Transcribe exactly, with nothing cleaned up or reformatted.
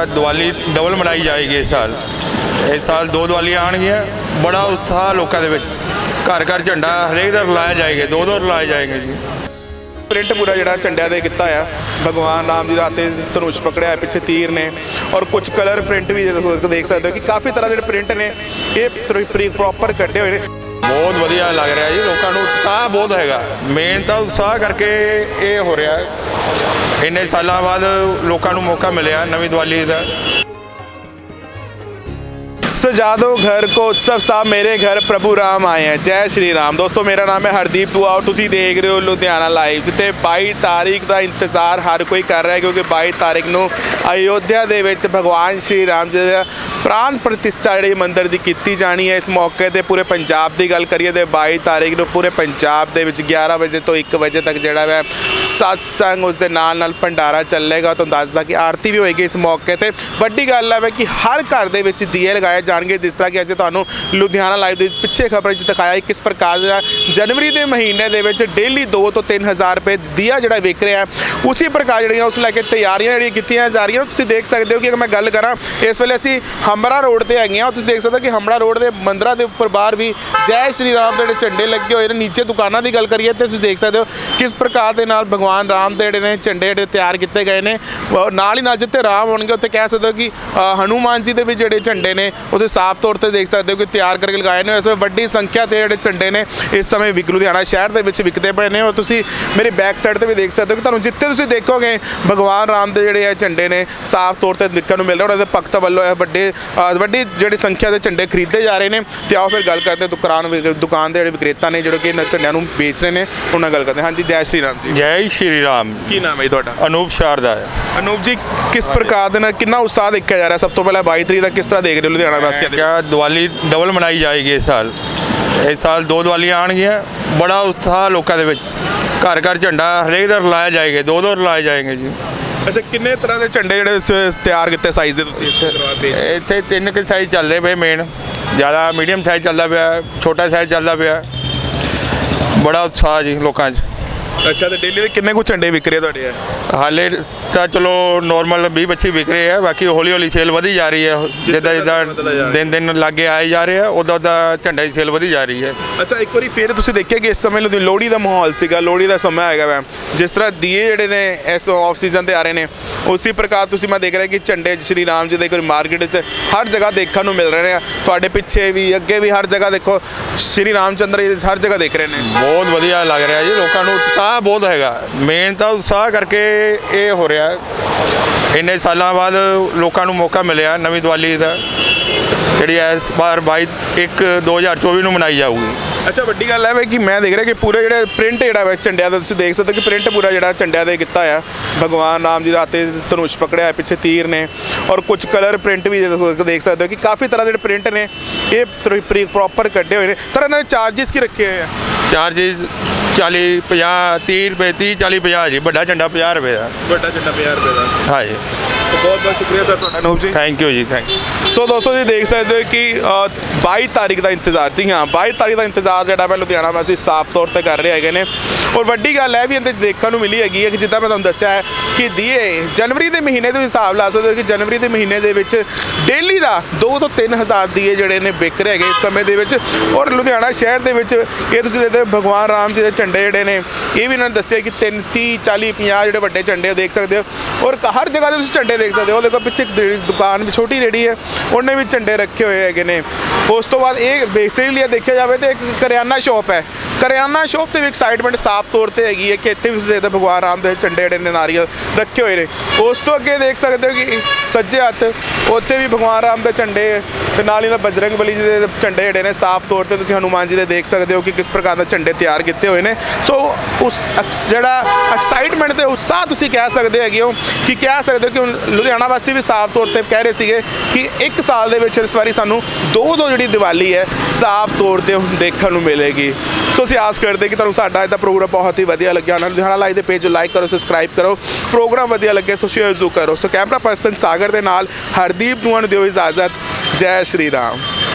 Diwali double मनाई जाएगी इस साल। इस साल दो दिवालियां आउणगियां, बड़ा उत्साह लोगों के विच, घर घर झंडा हरेक दा लाया जाएगा, दो दो लाए जाएंगे जी। प्रिंट पूरा जो झंडिया से किया है, भगवान राम जी हाथ धनुष पकड़िया है, पिछे तीर ने और कुछ कलर प्रिंट भी देख सकते हो कि काफ़ी तरह के प्रिंट ने ये प्रॉपर कटे हुए हैं। बहुत वधिया लग रहा जी, लोगों को उत्साह बहुत हैगा। मेन तो उत्साह करके ये हो रहा है, इन्ने सालों बाद लोगों को मौका मिले नवी दिवाली का। सजा दो घर को उत्सव साहब, मेरे घर प्रभु राम आए हैं। जय श्री राम। दोस्तों मेरा नाम है हरदीप दुआ और तुसी देख रहे हो लुधियाना लाइव, जिते बाई तारीख का इंतजार हर कोई कर रहा है, क्योंकि बाई तारीख को अयोध्या दे विच भगवान श्री राम जी का प्राण प्रतिष्ठा जी मंदिर की की जानी है। इस मौके पर पूरे पंजाब की गल करिए तो बाई तारीख को पूरे पंजाब के ग्यारह बजे तो एक बजे तक जोड़ा वै सत्संग उसके नाल नाल भंडारा चलेगा। तो दसदा कि आरती भी होएगी इस मौके पर। वड्डी गल है कि हर घर के विच दिए लगाए जाएंगे, जिस तरह कि असीं तुहानूं लुधियाना लाइव दे पिछे खबर दिखाया किस प्रकार जनवरी के महीने के डेली दो तो तीन हज़ार रुपये दिया जोड़ा विक रहा है। उसी प्रकार जी उस लैके तैयारियां जी की जा रही हैं। तुसीं देख सकते हो कि अगर मैं गल करा इस वेले असीं हमरा रोड पर है, तुसीं देख सकते हो कि हमरा रोड के मंदिरों के उपर बाहर भी जय श्री राम के झंडे लगे हुए हैं। नीचे दुकानों की गल करिए तो तुसीं देख सकते हो किस प्रकार के नाल भगवान राम के जोड़े झंडे जोड़े तैयार किए गए हैं। नाल ही नाल जिते राम होंगे उत्ते कह सकते हो कि हनुमान जी के भी जोड़े झंडे ने वो साफ तौर पर देख सकते हो कि तैयार करके लगाए हैं। इस वड्डी संख्या के जो झंडे ने इस समय विक लुधियाना शहर के विच विकते पे ने। और तुसीं मेरी बैक साइड पर भी देख सकते हो कि तुहानूं जिथे तुसीं देखोगे भगवान राम के जोड़े झंडे ने साफ तौर पर दिखने मिल रहे। और भगत वालों वड्डे वड्डी जी संख्या के झंडे खरीदे जा रहे हैं। तो आओ फिर गल करते हैं दुकान दुकान के जोड़े विक्रेता ने जो कि झंडिया बेच रहे हैं, उन्होंने गल करते हैं। हाँ जी, जय श्री राम जी। जय श्री राम। की नाम है तुहाडा? अनूप शारदा। अनूप जी, किस प्रकार के कितना उत्साह देखा जा रहा है? सब तो पहले बाई तरीक का किस तरह देख रहे हो लुधियाना वासियों? क्या दिवाली डबल मनाई जाएगी इस साल। इस साल दो दिवालियां आउणगियां, बड़ा उत्साह लोगों के विच, घर घर झंडा हरेक दा लाया जाएगा, दो दो लाए जाएंगे जी। अच्छा, किन्ने तरह के झंडे जोड़े तैयार किए साइज़ के? इतने तीन के साइज़ चल रहे पे, मेन ज़्यादा मीडियम साइज़ चलता पाया, छोटा साइज़ चलता पाया, बड़ा उत्साह जी लोगों। अच्छा, तो डेली किन्ने कुछ झंडे विक रहे तुहाडे? हाले तो चलो नॉर्मल भी पच्ची विक रहे हैं, बाकी हौली हौली सेल वधी जा रही है। जिदा जिदा दिन दिन लागे आए जा रहे हैं उदा उदा झंडे की सेल वधी जा रही है। अच्छा, एक बार फिर तुसीं देखिए कि इस समय लोहड़ी का माहौल सीगा, लोहड़ी का समय आएगा वै, जिस तरह दिए जोड़े ने इस ऑफ सीजन से आ रहे हैं, उसी प्रकार तुसीं मैं देख रहा कि झंडे श्री राम जी के मार्केट हर जगह देखने को मिल रहे हैं। तुहाडे पिछे भी अगे भी हर जगह देखो श्री रामचंद्र जी हर जगह देख रहे हैं। बहुत वधिया लग रहा जी, लोगों को उत्साह बहुत हैगा। मेन तो उत्साह करके ये हो रहा है, इन्ने सालों बाद लोगों को मौका मिले नवी दिवाली का जी इस बार बाई एक दो हज़ार चौबीस में मनाई जाऊगी। अच्छा, वड्डी गल है कि मैं देख रहा कि पूरे जो प्रिंट जोड़ा झंडिया का तुसीं देख सकते हो कि प्रिंट पूरा जो झंडिया से किया है, भगवान राम जी हाथ धनुष पकड़िया है, पिछे तीर ने और कुछ कलर प्रिंट भी देख सकते हो कि काफ़ी तरह के प्रिंट ने ये प्रॉपर कटे हुए हैं। सर, इन्होंने चार्जिस की रखे हुए हैं? चार्जिस चाली पचास तीह रुपये तीह चाली पचास जी। बड़ा झंडा पचास रुपये का। बड़ा झंडा पचास रुपये का। हाँ जी, तो बहुत बहुत शुक्रिया सर तुहाडा Anoop ji. Thank you ji, thank you. So दोस्तों जी देख सकते हो कि बाई तारीख का इंतजार, जी हाँ बाई तारीख का इंतजार जोड़ा मैं लुधियाना वासी साफ तौर पर कर रहे हैं। और वड्डी गल है भी इहदे देखने को मिली हैगी है कि जिद्दां मैं तुहानूं दस्सिया है कि दिए जनवरी के महीने के हिसाब ला सकते हो कि जनवरी के महीने के डेली का दो तो तीन हज़ार दिए जोड़े ने बिक रहे हैं इस समय के। और लुधियाना शहर के ये तुसीं देखते भगवान राम जी के झंडे जोड़े ने ये भी इन्होंने दस्सिया कि तीन तीह चाली पचास जोड़े वड्डे झंडे देख सकते हो। और हर जगह से तुसीं झंडे देख सकते हो। देखो पिछे दुकान भी छोटी रेहड़ी है, उन्हें भी झंडे रखे हुए हैं। उस तो बाद ये बेसिकली देखा जाए तो एक करियाना शॉप है, करियाना शॉप से भी एक्साइटमेंट साफ तौर पर हैगी है कि इतने भी देखते भगवान राम के झंडे जोड़े नारियल रखे हुए हैं। उस तो अगे देख सकते हो कि सज्जे हथ उत्ते भी भगवान राम के झंडे, नाल ही बजरंग बली जी के झंडे जोड़े ने साफ तौर पर तुसीं हनुमान जी के देख सकते हो कि किस प्रकार के झंडे तैयार किए हुए हैं। सो उस जोड़ा एक्साइटमेंट तो उत्साह तुसीं कह सकते हो कि कह सकते हो कि लुधियाना वासी भी साफ तौर पर कह रहे थे कि एक साल के इस बारी सानू दो दो जी दिवाली है साफ तौर पर देखने को मिलेगी। सो असीं आस करते कि तुहानूं साडा इहदा प्रोग्राम बहुत ही वधिया लग्या होना। लुधियाना लाइव के पेज लाइक करो, सबसक्राइब करो, प्रोग्राम वधिया लगे सो शेयर जरूर करो। सो कैमरा पर्सन सागर के नाल हरदीप नूं दिओ इजाजत। जय श्री राम।